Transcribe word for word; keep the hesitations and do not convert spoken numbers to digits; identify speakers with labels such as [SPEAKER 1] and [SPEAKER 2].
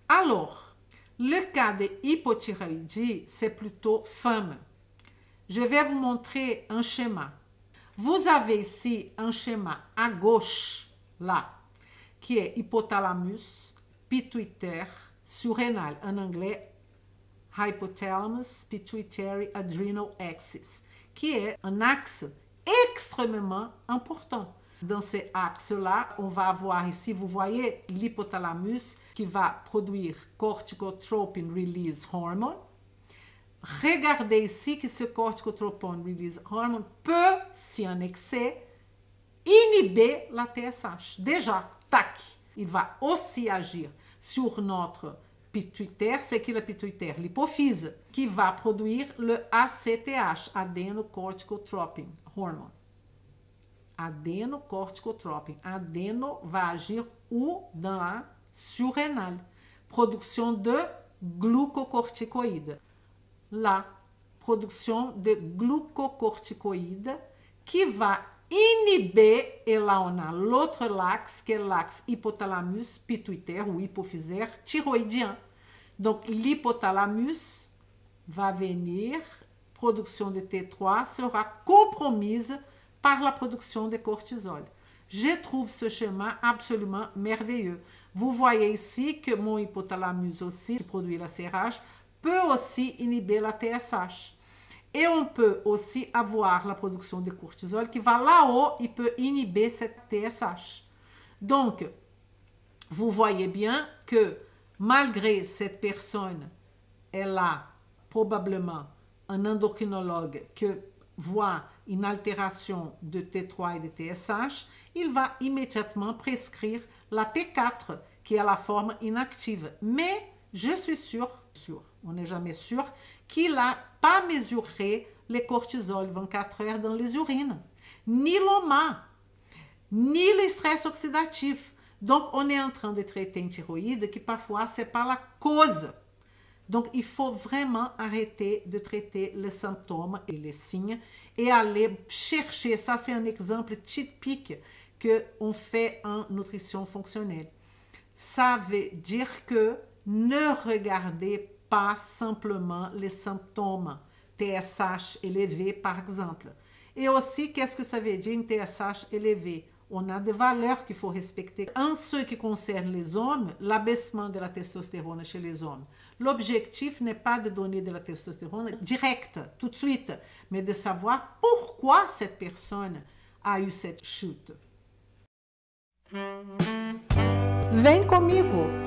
[SPEAKER 1] Alors, le cas de hypothyroïdie, c'est plutôt femme. Je vais vous montrer un schéma. Vous avez ici un schéma à gauche, là, qui est hypothalamus, pituitaire, surrénal, en anglais, hypothalamus, pituitary, adrenal axis, qui est un axe extrêmement important. Dans ces axes-là, on va avoir ici, vous voyez, l'hypothalamus qui va produire corticotropin release hormone. Regardez ici que ce corticotropin release hormone peut, si en excès, inhiber la T S H. Déjà, tac, il va aussi agir sur notre pituitaire, c'est qui le pituitaire? L'hypophyse, qui va produire le A C T H, adenocorticotropin hormone. Adenocorticotropin. Adeno va agir où? Dans la surrénale. Production de glucocorticoïdes. La production de glucocorticoïdes qui va inhiber, et là on a l'autre axe, qui est l'axe hypothalamus pituitaire ou hypophysaire thyroïdien. Donc l'hypothalamus va venir, production de T trois sera compromise par la production de cortisol. Je trouve ce schéma absolument merveilleux. Vous voyez ici que mon hypothalamus aussi, qui produit la C R H, peut aussi inhiber la T S H. Et on peut aussi avoir la production de cortisol qui va là-haut, il peut inhiber cette T S H. Donc, vous voyez bien que malgré cette personne, elle a probablement un endocrinologue qui voit une altération de T trois et de T S H, il va immédiatement prescrire la T quatre, qui est la forme inactive. Mais je suis sûre, sûre, on n'est jamais sûr, qu'il n'a pas mesuré le cortisol vingt-quatre heures dans les urines, ni l'O M A, ni le stress oxydatif. Donc, on est en train de traiter une thyroïde qui parfois, ce n'est pas la cause. Donc, il faut vraiment arrêter de traiter les symptômes et les signes et aller chercher. Ça, c'est un exemple typique qu'on fait en nutrition fonctionnelle. Ça veut dire que ne regardez pas simplement les symptômes, T S H élevé par exemple. Et aussi, qu'est-ce que ça veut dire une T S H élevée? On a des valeurs qu'il faut respecter. En ce qui concerne les hommes, l'abaissement de la testostérone chez les hommes. L'objectif n'est pas de donner de la testostérone directe, tout de suite, mais de savoir pourquoi cette personne a eu cette chute. Vem comigo!